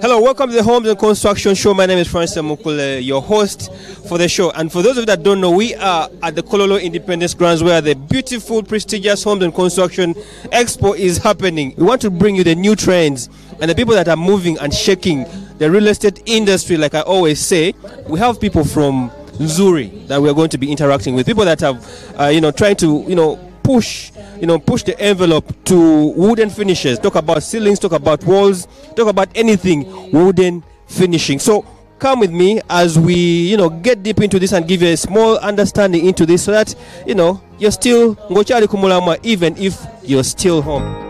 Hello, welcome to the Homes and Construction Show. My name is Francis Mukule, your host for the show. And for those of you that don't know, we are at the Kololo Independence Grounds where the beautiful, prestigious Homes and Construction Expo is happening. We want to bring you the new trends and the people that are moving and shaking the real estate industry. Like I always say, we have people from Nzuri that we are going to be interacting with. People that have, trying to, push the envelope to wooden finishes. Talk about ceilings, talk about walls, talk about anything wooden finishing. So come with me as we, get deep into this and give you a small understanding into this so that, you're still ngochari kumulama even if you're still home.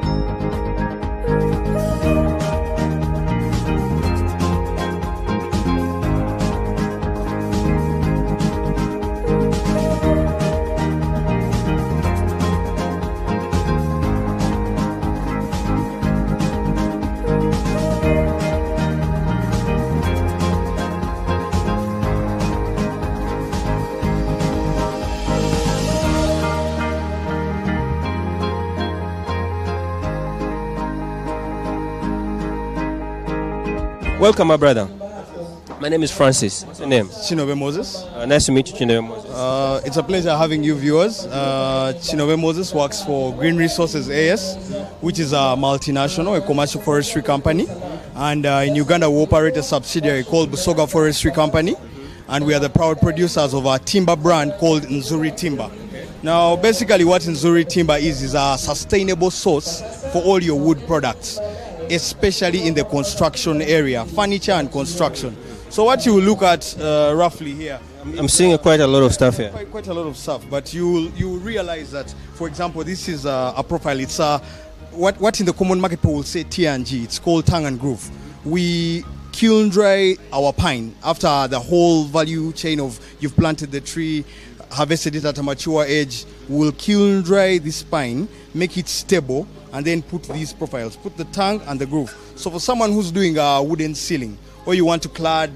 Welcome, my brother. My name is Francis. What's your name? Chinobe Moses. Nice to meet you, Chinobe Moses. It's a pleasure having you viewers. Chinobe Moses works for Green Resources AS, which is a multinational, a commercial forestry company. And in Uganda, we operate a subsidiary called Busoga Forestry Company. And we are the proud producers of our timber brand called Nzuri Timber. Now, basically what Nzuri Timber is a sustainable source for all your wood products, especially in the construction area, furniture and construction. So what you will look at roughly here, I'm seeing quite a lot of stuff here. Quite a lot of stuff, but you will realize that, for example, this is a profile. It's what in the common market people will say T&G. It's called tongue and groove. We kiln dry our pine after the whole value chain of you've planted the tree, harvested it at a mature age. We'll kiln dry this pine, make it stable, and then put these profiles, put the tongue and the groove. So for someone who's doing a wooden ceiling, or you want to clad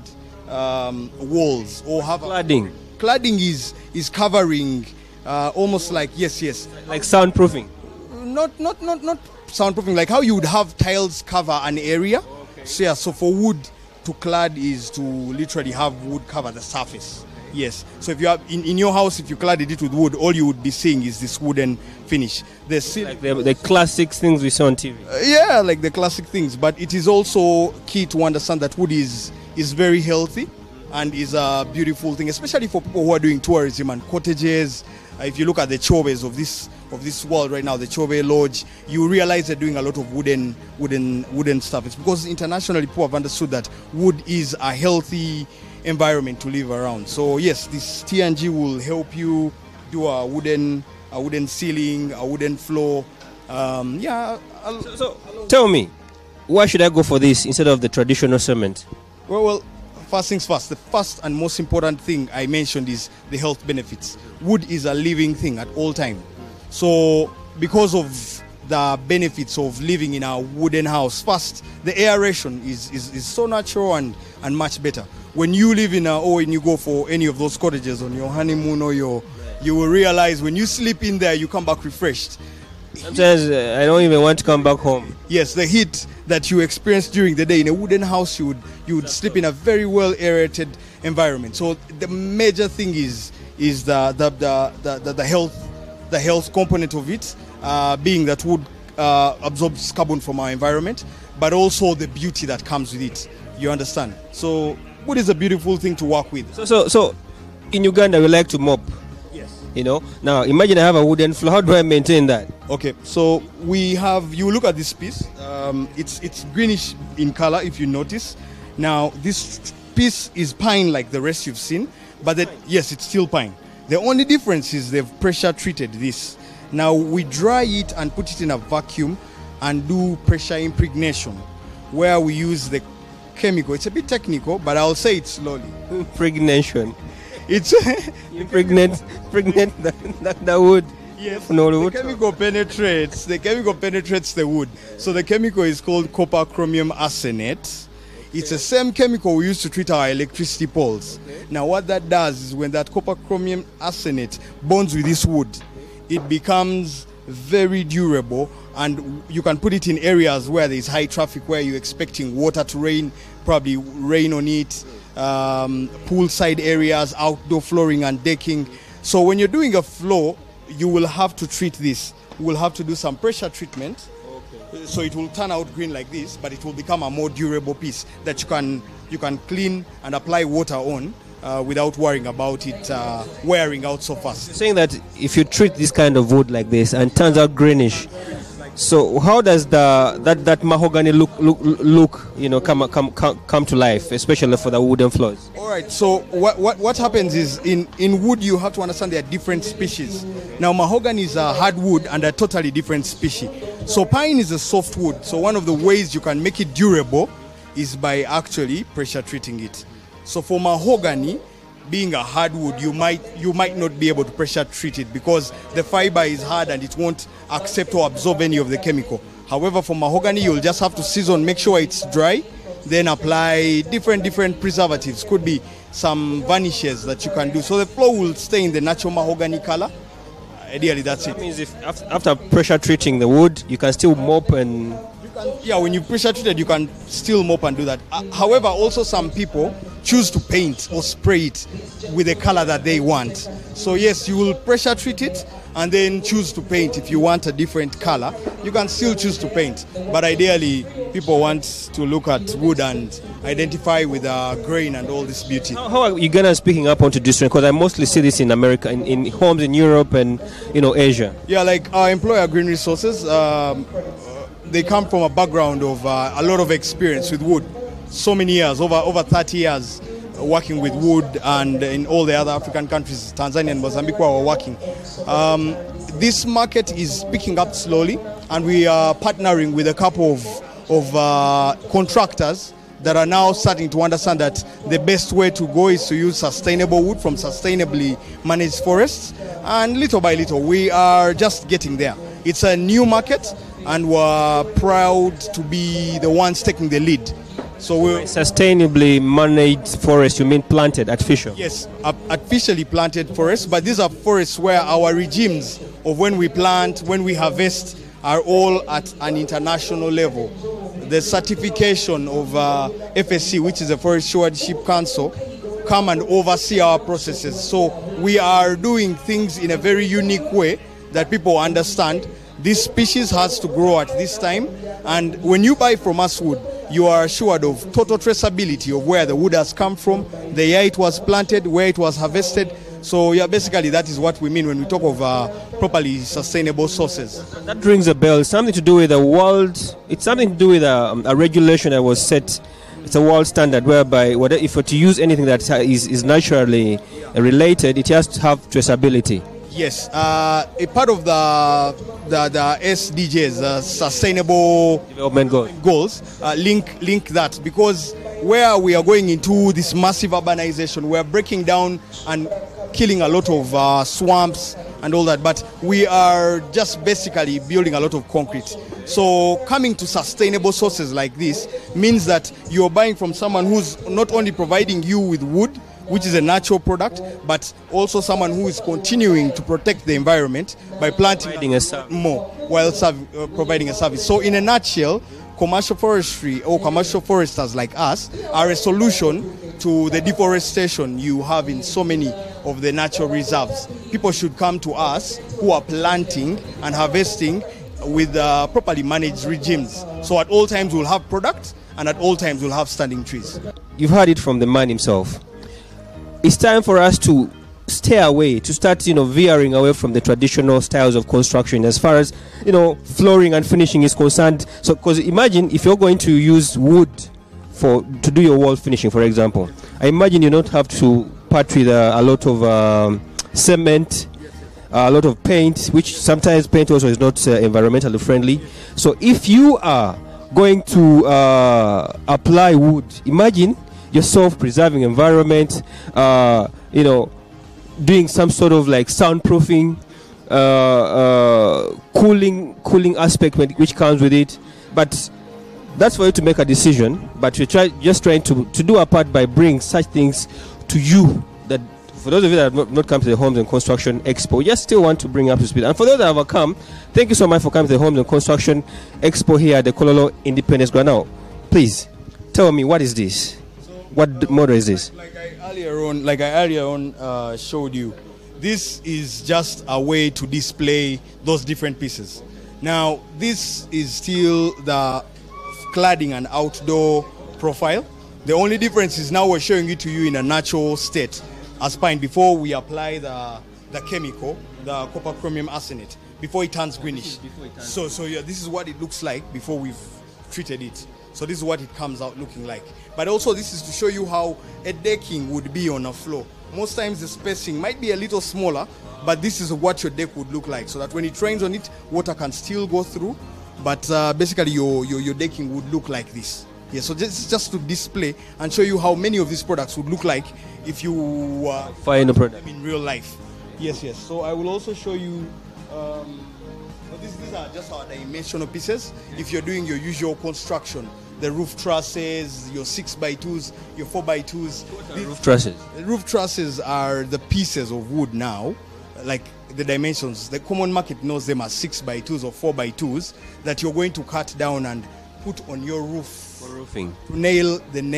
walls, or have cladding. Cladding is covering almost like yes, like soundproofing. Not soundproofing, like how you would have tiles cover an area. Okay. So yeah, so for wood to clad is to literally have wood cover the surface. Yes. So if you have in your house, if you cladded it with wood, all you would be seeing is this wooden finish. Like the classic things we saw on TV. Yeah, like the classic things. But it is also key to understand that wood is very healthy and is a beautiful thing, especially for people who are doing tourism and cottages. If you look at the chobes of this world right now, the Chobe Lodge, you realize they're doing a lot of wooden stuff. It's because internationally people have understood that wood is a healthy environment to live around. So yes, this T&G will help you do a wooden ceiling, a wooden floor. So tell me, why should I go for this instead of the traditional cement? Well, first things first. The first and most important thing I mentioned is the health benefits. Wood is a living thing at all time. So because of the benefits of living in a wooden house, first, the aeration is so natural and much better. When you live when you go for any of those cottages on your honeymoon or you will realize when you sleep in there, you come back refreshed. Sometimes I don't even want to come back home. Yes, the heat that you experience during the day in a wooden house, you would sleep in a very well aerated environment. So the major thing is the health component of it, being that wood absorbs carbon from our environment, but also the beauty that comes with it. You understand? So wood is a beautiful thing to work with. So in Uganda we like to mop. Yes. Now imagine I have a wooden floor. How do I maintain that? Okay, so you look at this piece. It's greenish in color if you notice. Now this piece is pine like the rest you've seen, but yes, it's still pine. The only difference is they've pressure treated this. Now we dry it and put it in a vacuum and do pressure impregnation, where we use the chemical. It's a bit technical, but I'll say it slowly. Impregnation. It's impregnate the wood. Yes. The chemical penetrates the wood. So the chemical is called copper chromium arsenate. It's the same chemical we use to treat our electricity poles. Okay. Now what that does is when that copper chromium arsenate bonds with this wood, it becomes very durable, and you can put it in areas where there is high traffic, where you're expecting water to rain probably rain on it, poolside areas, outdoor flooring and decking. So when you're doing a floor, you will have to treat this. You will have to do some pressure treatment. Okay. So it will turn out green like this, but it will become a more durable piece that you can clean and apply water on without worrying about it wearing out so fast. You're saying that if you treat this kind of wood like this and it turns out greenish, so how does that mahogany look come to life, especially for the wooden floors? All right. So what happens is in wood you have to understand there are different species. Now mahogany is a hardwood and a totally different species. So pine is a soft wood. So one of the ways you can make it durable is by actually pressure treating it. So for mahogany, being a hardwood, you might not be able to pressure treat it because the fiber is hard and it won't accept or absorb any of the chemical. However, for mahogany, you'll just have to season, make sure it's dry, then apply different preservatives. Could be some varnishes that you can do. So the floor will stay in the natural mahogany color. Ideally, that's it. That means if after pressure treating the wood, you can still mop and... Yeah, when you pressure treat it, you can still mop and do that. However, also some people choose to paint or spray it with the color that they want. So yes, you will pressure treat it and then choose to paint. If you want a different color, you can still choose to paint. But ideally, people want to look at wood and identify with grain and all this beauty. How are Ugandans picking up onto this trend? Because I mostly see this in America, in homes in Europe and Asia. Yeah, like our employer, Green Resources, they come from a background of a lot of experience with wood. So many years, over 30 years working with wood, and in all the other African countries, Tanzania and Mozambique, where we're working. This market is picking up slowly, and we are partnering with a couple of contractors that are now starting to understand that the best way to go is to use sustainable wood from sustainably managed forests. And little by little, we are just getting there. It's a new market, and we're proud to be the ones taking the lead. So we're sustainably managed forest. You mean planted, artificial? Yes, artificially planted forests, but these are forests where our regimes of when we plant, when we harvest, are all at an international level. The certification of FSC, which is the Forest Stewardship Council, come and oversee our processes. So we are doing things in a very unique way that people understand. This species has to grow at this time, and when you buy from us wood, you are assured of total traceability of where the wood has come from, the year it was planted, where it was harvested. So yeah, basically that is what we mean when we talk of properly sustainable sources. That rings a bell. Something to do with the world. It's something to do with a regulation that was set. It's a world standard whereby if you're to use anything that is naturally related, it has to have traceability. Yes, a part of the SDGs, Sustainable Development Goals, link that, because where we are going into this massive urbanization, we are breaking down and killing a lot of swamps and all that, but we are just basically building a lot of concrete. So coming to sustainable sources like this means that you're buying from someone who's not only providing you with wood, which is a natural product, but also someone who is continuing to protect the environment by planting more while providing a service. So in a nutshell, commercial forestry or commercial foresters like us are a solution to the deforestation you have in so many of the natural reserves. People should come to us who are planting and harvesting with properly managed regimes. So at all times we'll have product, and at all times we'll have standing trees. You've heard it from the man himself. It's time for us to stay away, to start, veering away from the traditional styles of construction as far as, flooring and finishing is concerned. So, because imagine if you're going to use wood to do your wall finishing, for example, I imagine you don't have to part with a lot of cement, a lot of paint, which sometimes paint also is not environmentally friendly. So, if you are going to apply wood, imagine yourself preserving environment, doing some sort of like soundproofing, cooling aspect which comes with it. But that's for you to make a decision. But we're just trying to do our part by bringing such things to you. That for those of you that have not come to the Homes and Construction Expo, we just still want to bring up to speed. And for those that have come, thank you so much for coming to the Homes and Construction Expo here at the Kololo Independence Ground. Now, please. tell me, what is this? What model is this? Like I earlier on showed you, this is just a way to display those different pieces. Now, this is still the cladding and outdoor profile. The only difference is now we're showing it to you in a natural state as pine before we apply the chemical, the copper chromium arsenate, before it turns greenish. So yeah, this is what it looks like before we've treated it. So this is what it comes out looking like. But also this is to show you how a decking would be on a floor. Most times the spacing might be a little smaller, but this is what your deck would look like, so that when it rains on it, water can still go through. But basically your decking would look like this. Yeah, so just to display and show you how many of these products would look like if you find the product in real life. Yes. So I will also show you. These are just our dimensional pieces. If you're doing your usual construction, the roof trusses, your 6x2s, your 4x2s. What are roof trusses? The roof trusses are the pieces of wood now, like the dimensions. The common market knows them as 6x2s or 4x2s that you're going to cut down and put on your roof for roofing to nail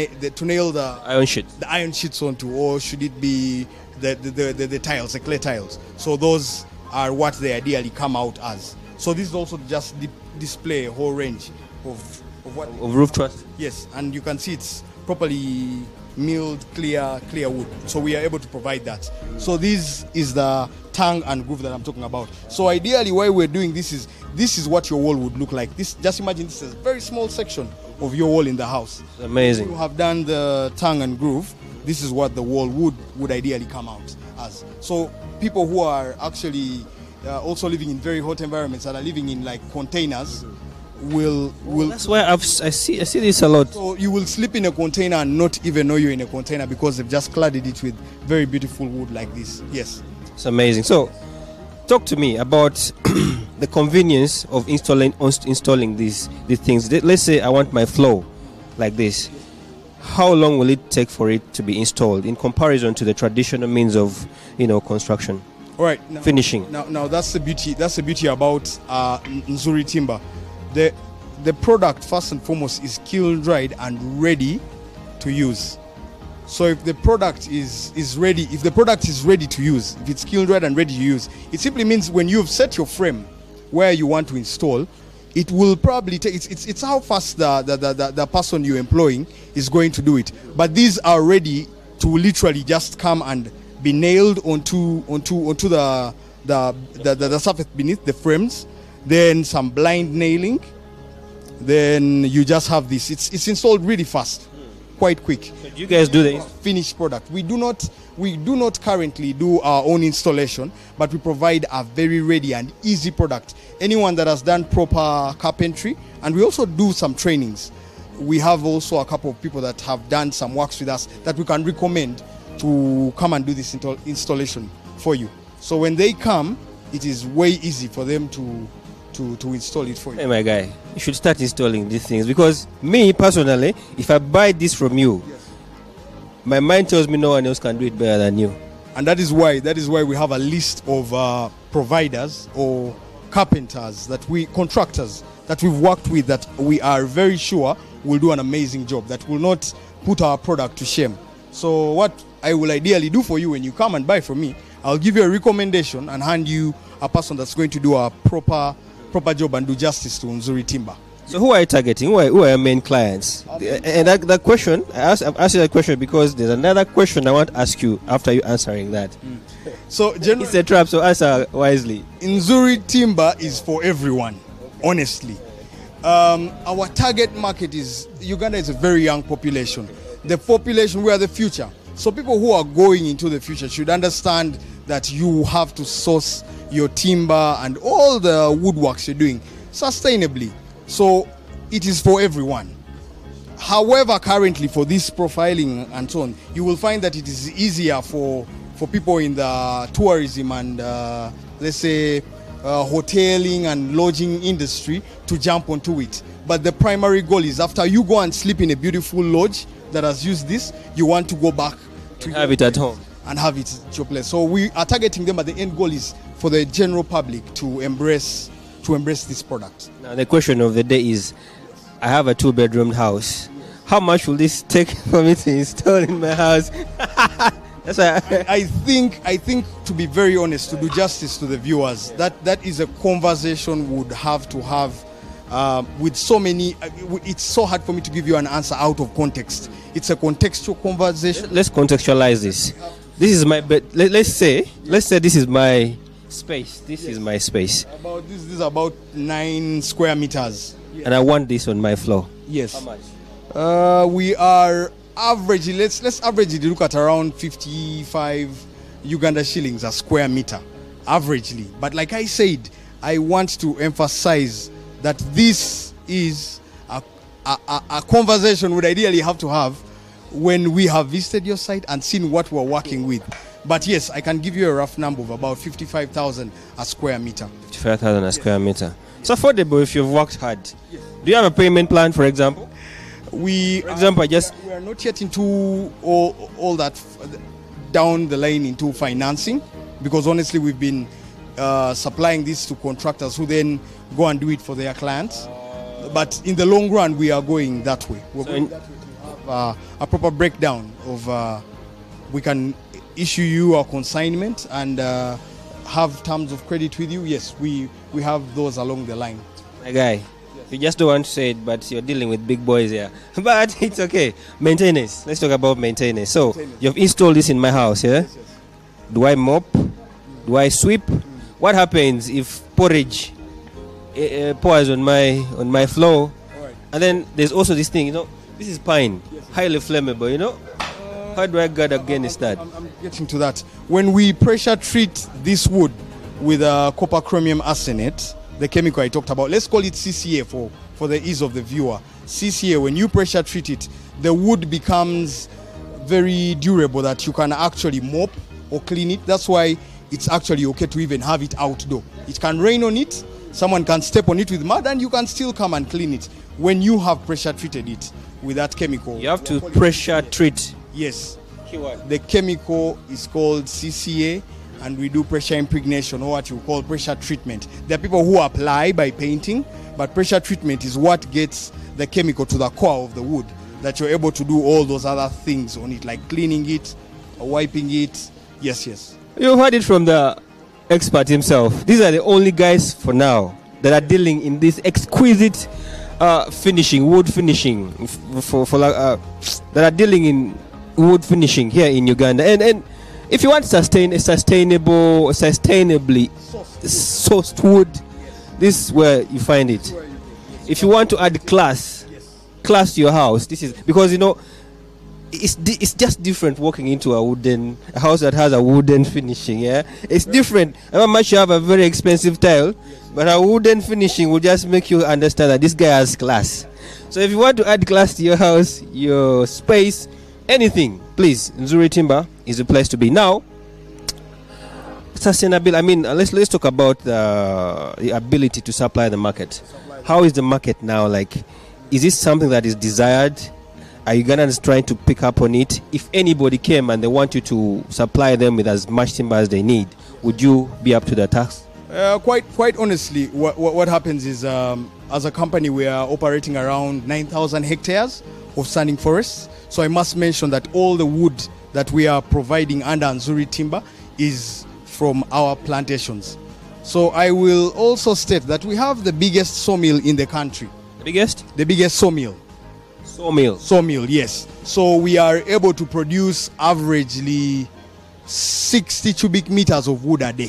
the iron sheet. The iron sheets onto, or should it be the tiles, the clay tiles. So those are what they ideally come out as. So this is also just display a whole range of roof truss. Yes, and you can see it's properly milled, clear wood. So we are able to provide that. So this is the tongue and groove that I'm talking about. So ideally, why we're doing this is what your wall would look like. Just imagine this is a very small section of your wall in the house. It's amazing. If you have done the tongue and groove, this is what the wall would ideally come out as. So people who are actually also living in very hot environments that are living in like containers will that's why I see this a lot. So you will sleep in a container and not even know you're in a container because they've just cladded it with very beautiful wood like this. Yes, it's amazing. So talk to me about the convenience of installing these things. Let's say I want my floor like this. How long will it take for it to be installed in comparison to the traditional means of construction? All right, finishing. Now that's the beauty. That's the beauty about Nzuri Timber. The product first and foremost is kiln dried and ready to use. So if the product is ready, if the product is ready to use, if it's kiln dried and ready to use, it simply means when you've set your frame where you want to install, it will probably take. It's how fast the person you're employing is going to do it. But these are ready to literally just come and be nailed onto the surface beneath the frames. Then some blind nailing, then you just have this. It's installed really fast, quite quick. So do you guys do the finished product? We do not currently do our own installation, but we provide a very ready and easy product. Anyone that has done proper carpentry, and we also do some trainings. We have also a couple of people that have done some works with us that we can recommend to come and do this installation for you. So when they come, it is way easy for them to install it for you. Hey, my guy, you should start installing these things, because me personally, if I buy this from you, yes, my mind tells me no one else can do it better than you. And that is why we have a list of providers or carpenters contractors that we've worked with that we are very sure will do an amazing job, that will not put our product to shame. So what I will ideally do for you when you come and buy from me, I'll give you a recommendation and hand you a person that's going to do a proper job and do justice to Nzuri Timber. So who are you targeting? Who are your main clients? And that question, I've asked you that question because there's another question I want to ask you after you answering that. So it's a trap, so answer wisely. Nzuri Timber is for everyone, honestly. Our target market is, Uganda is a very young population. The population, we are the future. So people who are going into the future should understand that you have to source your timber and all the woodworks you're doing sustainably. So it is for everyone. However, currently for this profiling and so on, you will find that it is easier for people in the tourism and let's say hoteling and lodging industry to jump onto it. But the primary goal is after you go and sleep in a beautiful lodge that has used this, you want to go back to have it at home and have it at your place. So we are targeting them, but the end goal is for the general public to embrace this product. Now the question of the day is, I have a 2-bedroom house. How much will this take for me to install in my house? That's why I think to be very honest, to do justice to the viewers, that is a conversation would have to have with so many. It's so hard for me to give you an answer out of context. It's a contextual conversation. Let's contextualize this. This is my bed. Let's say this is my space. This is my space. This is about 9 square meters. And I want this on my floor. Yes. How much? We are averagely, let's averagely look at around 55 Uganda shillings a square meter, averagely. But like I said, I want to emphasize that this is a conversation we'd ideally have to have when we have visited your site and seen what we're working with. But yes, I can give you a rough number of about 55,000 a square meter. 55,000 a square meter. It's affordable if you've worked hard. Yes. Do you have a payment plan, for example? We are not yet into all that down the line into financing, because honestly we've been supplying this to contractors who then go and do it for their clients. But in the long run, we are going that way. We're going that way to have a proper breakdown of we can issue you a consignment and have terms of credit with you. Yes, we have those along the line. My guy. You just don't want to say it, but you're dealing with big boys here. But it's okay. Maintenance. Let's talk about maintenance. So, you've installed this in my house, yeah? Yes, yes. Do I mop? Do I sweep? What happens if porridge pours on my floor? Right. And then there's also this thing, this is pine, highly flammable, How do I guard against that? I'm getting to that. When we pressure treat this wood with copper chromium arsenate, the chemical I talked about, let's call it CCA for the ease of the viewer. CCA, when you pressure treat it, the wood becomes very durable that you can actually mop or clean it. That's why it's actually okay to even have it outdoor. It can rain on it, someone can step on it with mud, and you can still come and clean it when you have pressure treated it with that chemical. You have to pressure treat. Yes. The chemical is called CCA, and we do pressure impregnation, or what you call pressure treatment. There are people who apply by painting, but pressure treatment is what gets the chemical to the core of the wood, that you're able to do all those other things on it, like cleaning it, or wiping it. Yes. You heard it from the expert himself. These are the only guys for now that are dealing in this exquisite finishing, wood finishing, that are dealing in wood finishing here in Uganda. And if you want sustainably sourced wood, this is where you find it. If you want to add class to your house, this is because it's just different walking into a house that has a wooden finishing. Yeah, it's different. How much you have a very expensive tile, but a wooden finishing will just make you understand that this guy has class. So if you want to add class to your house, your space, anything, please, Nzuri Timber is the place to be. Now, sustainability. I mean, let's talk about the ability to supply the market. How is the market now? Like, is this something that is desired? Are Ugandans trying to pick up on it? If anybody came and they want you to supply them with as much timber as they need, would you be up to the task? Quite honestly, what happens is, as a company, we are operating around 9,000 hectares of standing forests. So I must mention that all the wood that we are providing under Nzuri Timber is from our plantations. So I will also state that we have the biggest sawmill in the country. The biggest? The biggest sawmill. Sawmill, yes. So we are able to produce averagely 60 cubic meters of wood a day.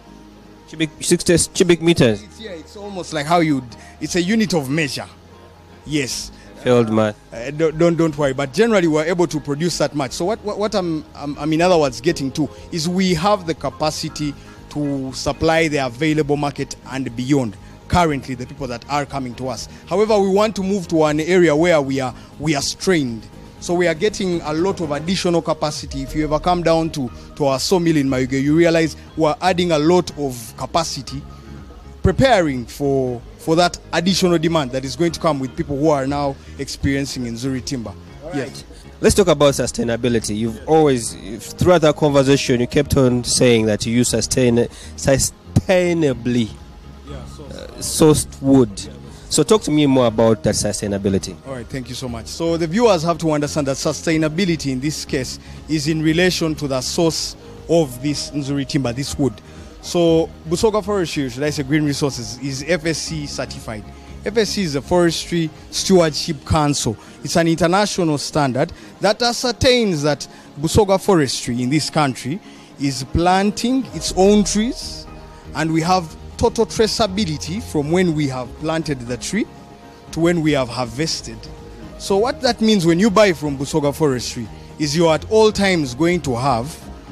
60 cubic meters? It's almost like it's a unit of measure. Yes. Failed math. Don't worry, but generally we're able to produce that much. So what I'm in other words getting to is we have the capacity to supply the available market and beyond. Currently, the people that are coming to us. However, we want to move to an area where we are strained. So we are getting a lot of additional capacity. If you ever come down to our sawmill in Mayuge, you realize we're adding a lot of capacity, preparing for that additional demand that is going to come with people who are now experiencing Nzuri Timber. Right. Yes. Let's talk about sustainability. You've always, throughout that conversation, you kept on saying that you use sustainably sourced wood. So talk to me more about that sustainability. All right, thank you so much. So the viewers have to understand that sustainability in this case is in relation to the source of this Nzuri timber, this wood. So Busoga Forestry, should I say Green Resources, is FSC certified. FSC is the Forestry Stewardship Council. It's an international standard that ascertains that Busoga Forestry in this country is planting its own trees, and we have total traceability from when we have planted the tree to when we have harvested. So what that means when you buy from Busoga Forestry is you're at all times going to have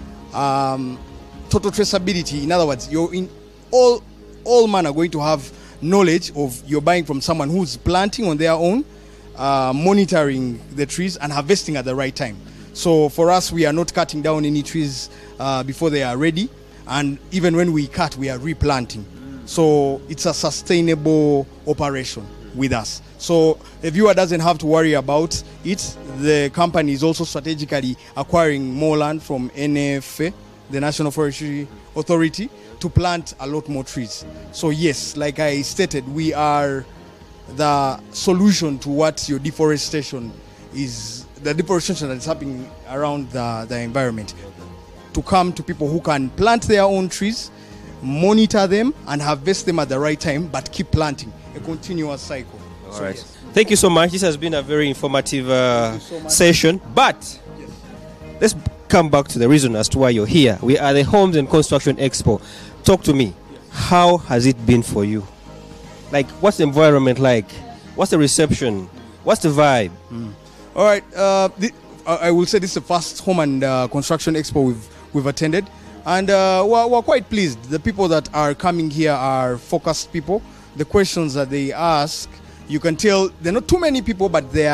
total traceability. In other words, you're in all manner going to have knowledge of you're buying from someone who's planting on their own, monitoring the trees and harvesting at the right time. So for us, we are not cutting down any trees before they are ready, and even when we cut, we are replanting. So it's a sustainable operation with us. So the viewer doesn't have to worry about it. The company is also strategically acquiring more land from NFA, the National Forestry Authority, to plant a lot more trees. So yes, like I stated, we are the solution to what your deforestation is, the deforestation that is happening around the environment. To come to people who can plant their own trees, monitor them and harvest them at the right time, but keep planting, a continuous cycle. All right. Yes. Thank you so much. This has been a very informative session, but let's come back to the reason as to why you're here. We are the Homes and Construction Expo. Talk to me. How has it been for you? Like, what's the environment like? What's the reception? What's the vibe? All right. I will say this is the first Home and Construction Expo we've attended, and we're quite pleased. The people that are coming here are focused people. The questions that they ask, you can tell they're not too many people, but they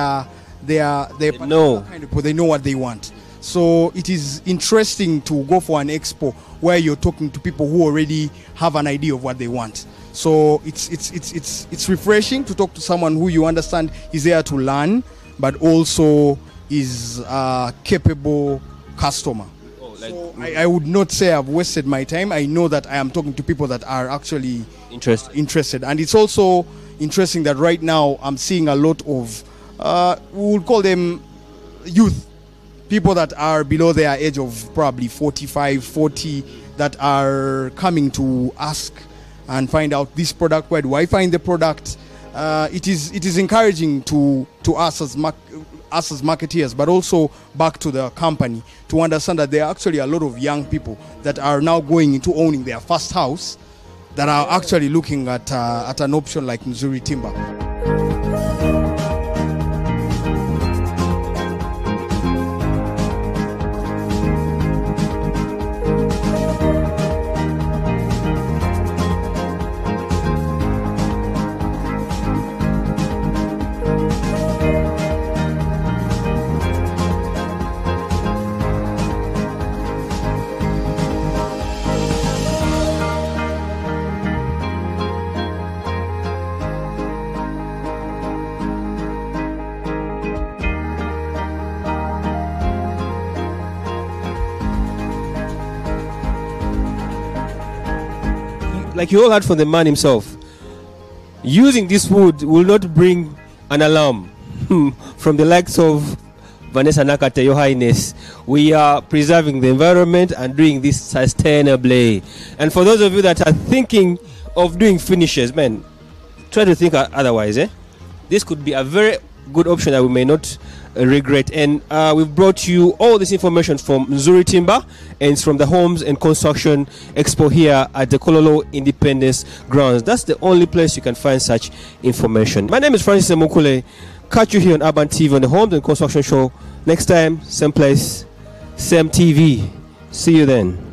know kind of people. They know what they want. So it is interesting to go for an expo where you're talking to people who already have an idea of what they want. So it's refreshing to talk to someone who you understand is there to learn, but also is a capable customer. So I would not say I've wasted my time. I know that I am talking to people that are actually interested. And it's also interesting that right now I'm seeing a lot of, we would call them youth, people that are below their age of probably 45, 40, that are coming to ask and find out this product. Where do I find the product? It is encouraging to us as marketeers, but also back to the company, to understand that there are actually a lot of young people that are now going into owning their first house, that are actually looking at an option like Nzuri Timber. Like you all heard from the man himself, using this wood will not bring an alarm from the likes of Vanessa Nakate, Your Highness. We are preserving the environment and doing this sustainably. And for those of you that are thinking of doing finishes, man, try to think otherwise. This could be a very good option that we may not regret. And we've brought you all this information from Nzuri Timber, and it's from the Homes and Construction Expo here at the Kololo Independence Grounds. That's the only place you can find such information. My name is Francis Mukule. Catch you here on Urban TV on the Homes and Construction Show. Next time, same place, same TV. See you then.